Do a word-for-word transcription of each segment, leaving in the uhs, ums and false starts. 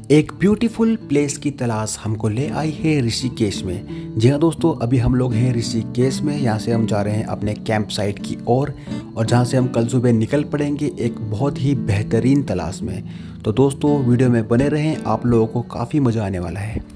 एक beautiful place की तलाश हमको ले आई है ऋषिकेश में। जी हाँ दोस्तों, अभी हम लोग हैं ऋषिकेश में। यहाँ से हम जा रहे हैं अपने कैंप साइट की ओर और, और जहाँ से हम कल सुबह निकल पड़ेंगे एक बहुत ही बेहतरीन तलाश में। तो दोस्तों वीडियो में बने रहें, आप लोगों को काफ़ी मज़ा आने वाला है।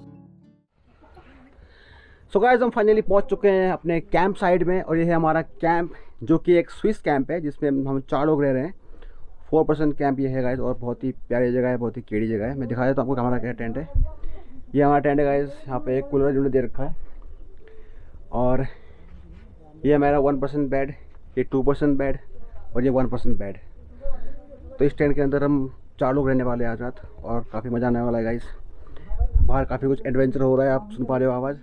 सो गाइस, हम फाइनली पहुँच चुके हैं अपने कैंप साइट में और ये है हमारा कैंप, जो कि एक स्विस कैंप है जिसमें हम चार लोग रह रहे हैं। फोर परसेंट कैंप ये है गाइस और बहुत ही प्यारी जगह है, बहुत ही केड़ी जगह है। मैं दिखा देता हूँ आपको हमारा क्या टेंट है। ये हमारा टेंट है गाइस। यहाँ पे एक कूलर यूनिट दे रखा है और ये हमारा वन परसेंट बेड, ये टू परसेंट बेड और ये वन परसेंट बेड। तो इस टेंट के अंदर हम चार लोग रहने वाले हैं आज रात और काफ़ी मज़ा आने वाला है गाइस। बाहर काफ़ी कुछ एडवेंचर हो रहा है, आप सुन पा रहे हो आवाज़।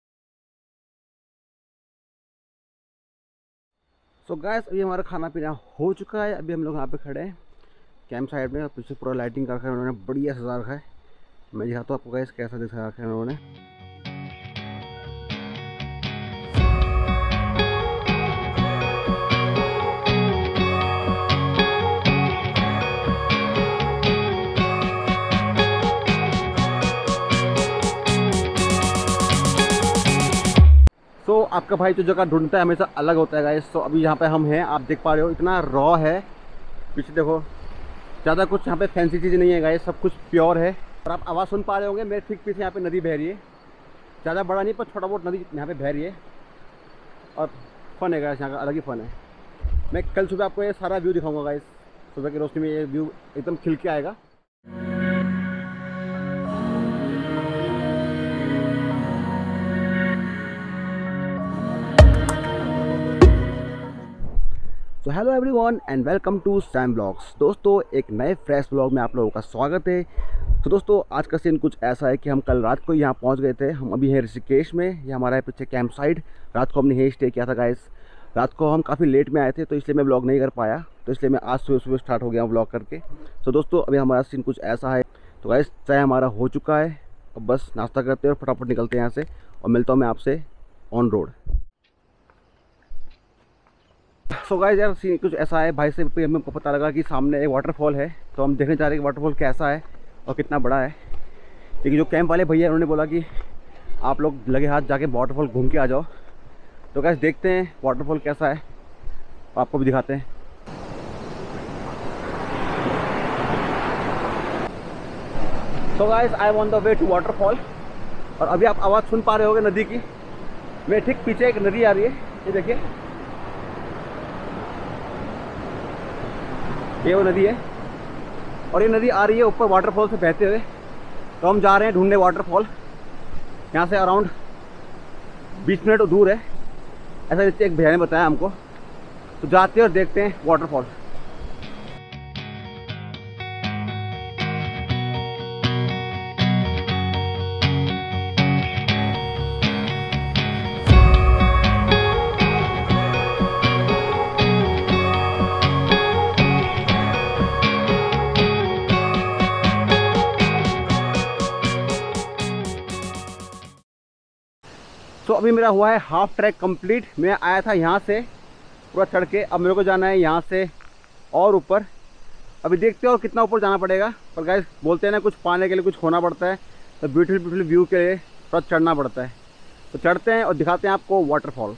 सो so गाइस, अभी हमारा खाना पीना हो चुका है। अभी हम लोग यहाँ पे खड़े हैं कैंप साइड में। पीछे पूरा लाइटिंग कर रखा है उन्होंने, बढ़िया सजा रखा है। मैं दिखाता हूँ आपको गाइस कैसा दिखा रखा है उन्होंने। तो so, आपका भाई जो जगह ढूंढता है हमेशा अलग होता है गाइस। तो अभी यहाँ पे हम हैं, आप देख पा रहे हो इतना रॉ है। पीछे देखो, ज़्यादा कुछ यहाँ पे फैंसी चीज़ नहीं है गाइस, सब कुछ प्योर है। और आप आवाज़ सुन पा रहे होंगे, मेरे ठीक पीछे यहाँ पे नदी बह रही है। ज़्यादा बड़ा नहीं पर छोटा बहुत नदी यहाँ पे बह रही है और फन है गाइस, यहाँ का अलग ही फन है। मैं कल सुबह आपको ये सारा व्यू दिखाऊँगा गाइस। सुबह की रोशनी में ये व्यू एकदम खिल के आएगा। तो hello everyone and welcome to Sam blogs. दोस्तों एक नए फ्रेश ब्लॉग में आप लोगों का स्वागत है। तो दोस्तों आज का सीन कुछ ऐसा है कि हम कल रात को यहाँ पहुँच गए थे। हम अभी हैं ऋषिकेश में। ये हमारा है पीछे कैंप साइट। रात को हमने यहीं स्टे किया था गाइस। रात को हम काफ़ी लेट में आए थे तो इसलिए मैं ब्लॉग नहीं कर पाया, तो इसलिए मैं आज सुबह सुबह स्टार्ट हो गया हूँ ब्लॉग करके। तो दोस्तों अभी हमारा सीन कुछ ऐसा है। तो गाइस चाय हमारा हो चुका है, अब बस नाश्ता करते हैं और फटाफट निकलते हैं यहाँ से और मिलता हूँ मैं आपसे on road. So so guys यार सीन कुछ ऐसा है, भाई से हमको पता लगा कि सामने एक वाटरफॉल है। तो हम देखने जा रहे हैं कि वाटरफॉल कैसा है और कितना बड़ा है। लेकिन जो कैंप वाले भैया उन्होंने बोला कि आप लोग लगे हाथ जाके वाटरफॉल घूम के आ जाओ। तो गाइस देखते हैं वाटरफॉल कैसा है, आपको भी दिखाते हैं। So guys I am on the way to waterfall और अभी आप आवाज़ सुन पा रहे होगे नदी की। मेरे ठीक पीछे एक नदी आ रही है, ये देखिए, ये वो नदी है और ये नदी आ रही है ऊपर वाटरफॉल से बहते हुए। तो हम जा रहे हैं ढूंढने वाटरफॉल। यहाँ से अराउंड बीस मिनट दूर है, ऐसा नीचे एक भैया ने बताया हमको। तो जाते हैं और देखते हैं वाटरफॉल। तो अभी मेरा हुआ है हाफ ट्रैक कंप्लीट। मैं आया था यहाँ से पूरा चढ़ के, अब मेरे को जाना है यहाँ से और ऊपर। अभी देखते हो और कितना ऊपर जाना पड़ेगा। पर गाइस बोलते हैं ना, कुछ पाने के लिए कुछ खोना पड़ता है। तो ब्यूटीफुल ब्यूटीफुल व्यू के लिए थोड़ा चढ़ना पड़ता है। तो चढ़ते हैं और दिखाते हैं आपको वाटरफॉल।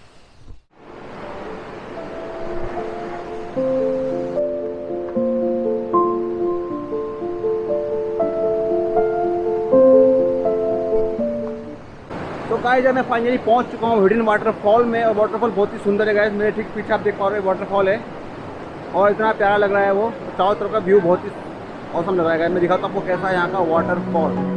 तो गाइस मैं फाइनली पहुंच चुका हूँ हिडन वाटरफॉल में और वाटरफॉल बहुत ही सुंदर है गाइस। मेरे ठीक पीछे आप देख पा रहे हो वाटरफॉल है और इतना प्यारा लग रहा है वो। चारों तरफ का व्यू बहुत ही औसम लग रहा है गाइस। मैं दिखाता हूँ आपको कैसा है यहाँ का वाटरफॉल।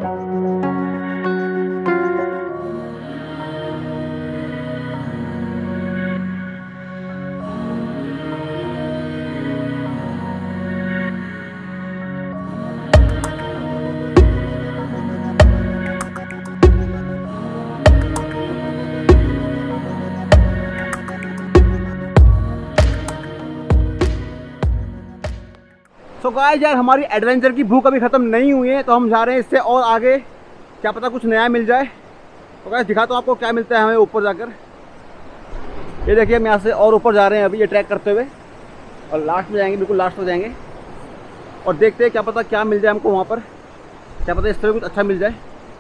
तो गाइस यार हमारी एडवेंचर की भूख अभी ख़त्म नहीं हुई है, तो हम जा रहे हैं इससे और आगे, क्या पता कुछ नया मिल जाए। तो गाइस दिखाता हूँ आपको क्या मिलता है हमें ऊपर जाकर। ये देखिए हम यहाँ से और ऊपर जा रहे हैं अभी ये ट्रैक करते हुए और लास्ट में जाएंगे, बिल्कुल लास्ट में जाएंगे और देखते हैं क्या पता क्या मिल जाए हमको वहाँ पर। क्या पता इस तरह कुछ अच्छा मिल जाए।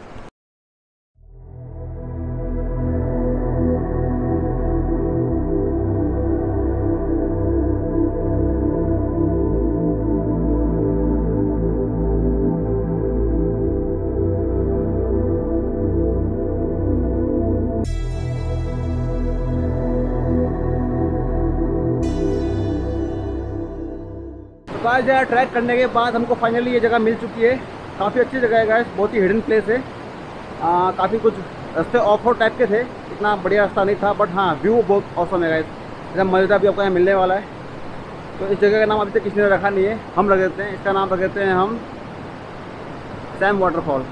गाइस जगह ट्रैक करने के बाद हमको फाइनली ये जगह मिल चुकी है। काफ़ी अच्छी जगह है गाइस, बहुत ही हिडन प्लेस है। काफ़ी कुछ रास्ते ऑफ रोड टाइप के थे, इतना बढ़िया रास्ता नहीं था, बट हाँ व्यू बहुत औसम है गाइस। एकदम मज़ेदार भी आपको यहाँ मिलने वाला है। तो इस जगह का नाम अभी तक किसी ने रखा नहीं है, हम रख देते हैं। इसका नाम रख देते हैं हम Sam waterfall.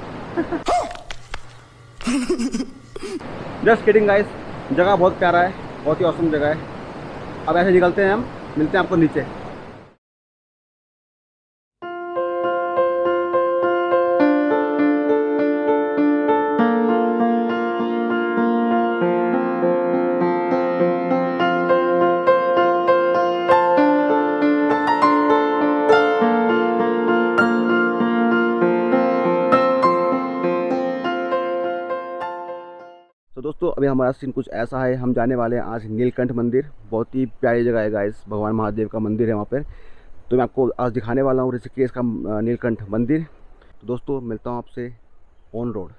Just kidding guys, जगह बहुत प्यारा है, बहुत ही औसम जगह है। अब ऐसे निकलते हैं, हम मिलते हैं आपको नीचे। तो दोस्तों अभी हमारा सीन कुछ ऐसा है, हम जाने वाले हैं आज नीलकंठ मंदिर। बहुत ही प्यारी जगह है गाइस, भगवान महादेव का मंदिर है वहाँ पर। तो मैं आपको आज दिखाने वाला हूँ ऋषिकेश का नीलकंठ मंदिर। तो दोस्तों मिलता हूँ आपसे ऑन रोड।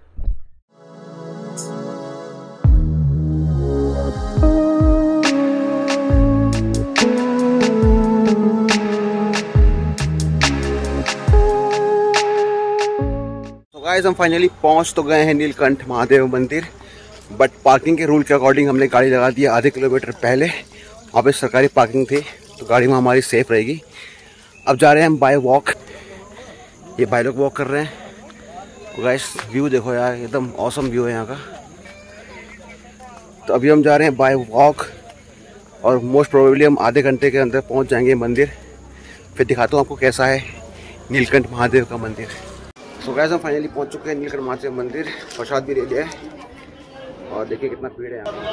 तो गाइस हम फाइनली पहुँच तो गए हैं नीलकंठ महादेव मंदिर, बट पार्किंग के रूल के अकॉर्डिंग हमने गाड़ी लगा दी आधे किलोमीटर पहले। वहाँ पे सरकारी पार्किंग थी, तो गाड़ी में हमारी सेफ रहेगी। अब जा रहे हैं हम बाय वॉक। ये भाई लोग वॉक कर रहे हैं। तो गाइस व्यू देखो यार, एकदम ऑसम व्यू है यहाँ का। तो अभी हम जा रहे हैं बाय वॉक, और मोस्ट प्रोबेबली हम आधे घंटे के अंदर पहुँच जाएंगे मंदिर। फिर दिखाता हूँ आपको कैसा है नीलकंठ महादेव का मंदिर। सो गाइस हम फाइनली पहुँच चुके हैं नीलकंठ महादेव मंदिर। प्रसाद भी ले लिया है, और देखिए कितना भीड़ है यहाँ।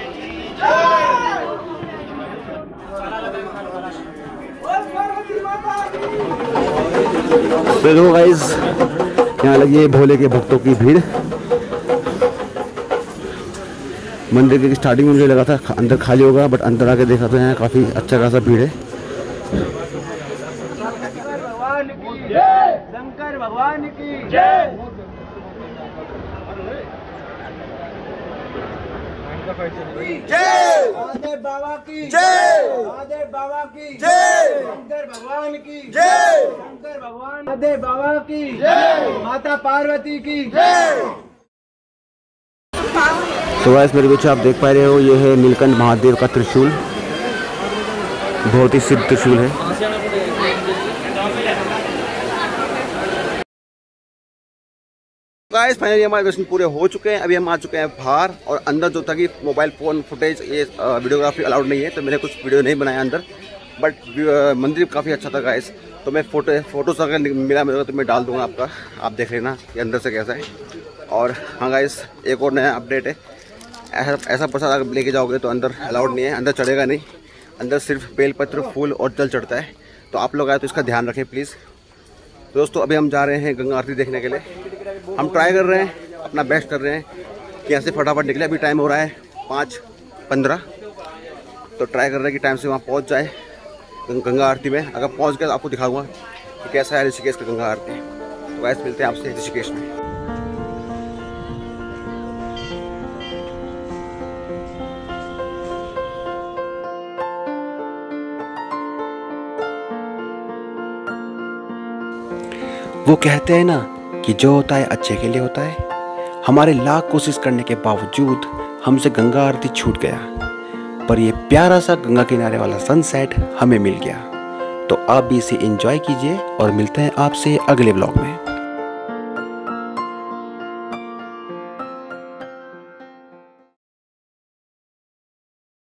देखो गाइस, यहाँ लगी है भोले के भक्तों की भीड़। मंदिर की स्टार्टिंग में मुझे लगा था अंदर खाली होगा, बट अंदर आके देखा तो यहाँ काफी अच्छा खासा भीड़ है। शंकर भगवान की जय। जय महादेव बाबा की जय, महादेव बाबा की जय, शंकर भगवान की जय, शंकर भगवान महादेव बाबा की जय, माता पार्वती की जय। तो गाइस मेरे पीछे आप देख पा रहे हो, ये है नीलकंठ महादेव का त्रिशूल। बहुत ही सिद्ध त्रिशूल है। गाइस फाइनली हमारे दर्शन पूरे हो चुके हैं। अभी हम आ चुके हैं बाहर, और अंदर जो था कि मोबाइल फ़ोन फुटेज ये वीडियोग्राफी अलाउड नहीं है, तो मैंने कुछ वीडियो नहीं बनाया अंदर। बट मंदिर काफ़ी अच्छा था गाइस। तो मैं फ़ोटो फोटोज अगर मिला मेरे को तो मैं डाल दूंगा आपका, आप देख लेना कि अंदर से कैसा है। और हाँ गाइस एक और नया अपडेट है, ऐसा ऐसा प्रसाद अगर लेके जाओगे तो अंदर अलाउड नहीं है, अंदर चढ़ेगा नहीं। अंदर सिर्फ बेलपत्र, फूल और जल चढ़ता है। तो आप लोग आए तो इसका ध्यान रखें प्लीज़। तो दोस्तों अभी हम जा रहे हैं गंगा आरती देखने के लिए। हम ट्राई कर रहे हैं, अपना बेस्ट कर रहे हैं कि यहाँ से फटाफट निकले। अभी टाइम हो रहा है पाँच पंद्रह, तो ट्राई कर रहे हैं कि टाइम से वहाँ पहुँच जाए गंगा आरती में। अगर पहुँच गए तो आपको दिखाऊंगा कि कैसा है ऋषिकेश का गंगा आरती। तो वैसे मिलते हैं आपसे ऋषिकेश में। वो कहते हैं ना कि जो होता है अच्छे के लिए होता है। हमारे लाख कोशिश करने के बावजूद हमसे गंगा आरती छूट गया, पर ये प्यारा सा गंगा किनारे वाला सनसेट हमें मिल गया। तो आप भी इसे एंजॉय कीजिए, और मिलते हैं आपसे अगले ब्लॉग में।